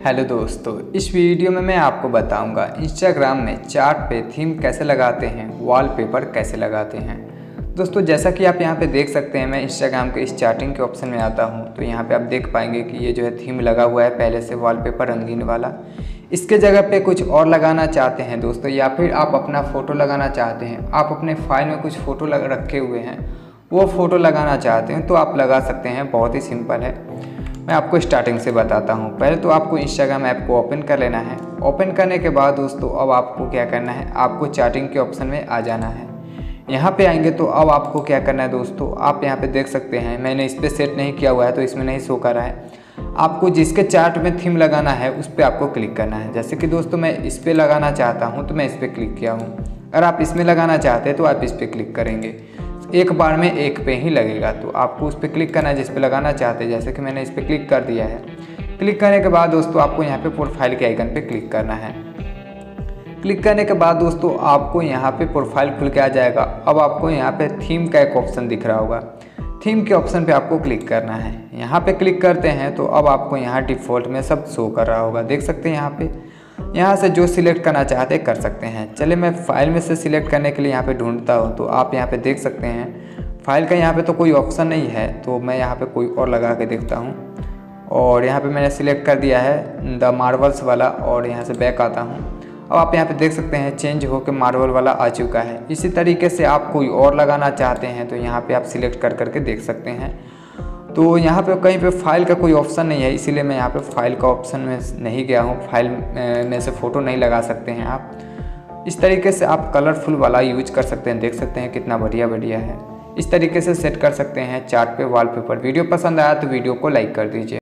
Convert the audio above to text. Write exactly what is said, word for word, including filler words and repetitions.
Hello दोस्तों, इस video में मैं आपको बताऊंगा इंस्टाग्राम में चार्ट पे थीम कैसे लगाते हैं, वॉलपेपर कैसे लगाते हैं। दोस्तों जैसा कि आप यहां पे देख सकते हैं, मैं इंस्टाग्राम के इस चार्टिंग के ऑप्शन में आता हूं तो यहां पे आप देख पाएंगे कि ये जो है थीम लगा हुआ है पहले से वॉलपेपर रंगीन वाला। इसके जगह पे कुछ और लगाना चाहते हैं दोस्तों, या फिर आप अपना फ़ोटो लगाना चाहते हैं, आप अपने फाइल में कुछ फ़ोटो लग रखे हुए हैं वो फ़ोटो लगाना चाहते हैं तो आप लगा सकते हैं। बहुत ही सिंपल है, मैं आपको स्टार्टिंग से बताता हूं। पहले तो आपको इंस्टाग्राम ऐप को ओपन कर लेना है। ओपन करने के बाद दोस्तों अब आपको क्या करना है, आपको चैटिंग के ऑप्शन में आ जाना है। यहां पे आएंगे तो अब आपको क्या करना है दोस्तों, आप यहां पे देख सकते हैं मैंने इस पर सेट नहीं किया हुआ है तो इसमें नहीं शो कर रहा है। आपको जिसके चार्ट में थीम लगाना है उस पर आपको क्लिक करना है। जैसे कि दोस्तों मैं इस पर लगाना चाहता हूँ तो मैं इस पर क्लिक किया हूँ। अगर आप इसमें लगाना चाहते हैं तो आप इस पर क्लिक करेंगे, एक बार में एक पे ही लगेगा। तो आपको उस पर क्लिक करना है जिस पे लगाना चाहते हैं। जैसे कि मैंने इस पर क्लिक कर दिया है। क्लिक करने के बाद दोस्तों आपको यहाँ पे प्रोफाइल के आइकन पे क्लिक करना है। क्लिक करने के बाद दोस्तों आपको यहाँ पे प्रोफाइल खुल के आ जाएगा। अब आपको यहाँ पे थीम का एक ऑप्शन दिख रहा होगा, थीम के ऑप्शन पे आपको क्लिक करना है। यहाँ पे क्लिक करते हैं तो अब आपको यहाँ डिफ़ॉल्ट में सब शो कर रहा होगा, देख सकते हैं। यहाँ पे यहाँ से जो सिलेक्ट करना चाहते कर सकते हैं। चलिए मैं फ़ाइल में से सिलेक्ट करने के लिए यहाँ पे ढूंढता हूँ तो आप यहाँ पे देख सकते हैं फ़ाइल का यहाँ पे तो कोई ऑप्शन नहीं है, तो मैं यहाँ पे कोई और लगा के देखता हूँ। और यहाँ पे मैंने सिलेक्ट कर दिया है द मार्वल्स वाला और यहाँ से बैक आता हूँ। अब आप यहाँ पे देख सकते हैं चेंज होकर मार्वल वाला आ चुका है। इसी तरीके से आप कोई और लगाना चाहते हैं तो यहाँ पे आप सिलेक्ट कर करके देख सकते हैं। तो यहाँ पे कहीं पे फाइल का कोई ऑप्शन नहीं है, इसीलिए मैं यहाँ पे फाइल का ऑप्शन में नहीं गया हूँ। फाइल में से फ़ोटो नहीं लगा सकते हैं आप। इस तरीके से आप कलरफुल वाला यूज कर सकते हैं, देख सकते हैं कितना बढ़िया बढ़िया है। इस तरीके से सेट कर सकते हैं चार्ट पे वॉलपेपर। वीडियो पसंद आया तो वीडियो को लाइक कर दीजिए।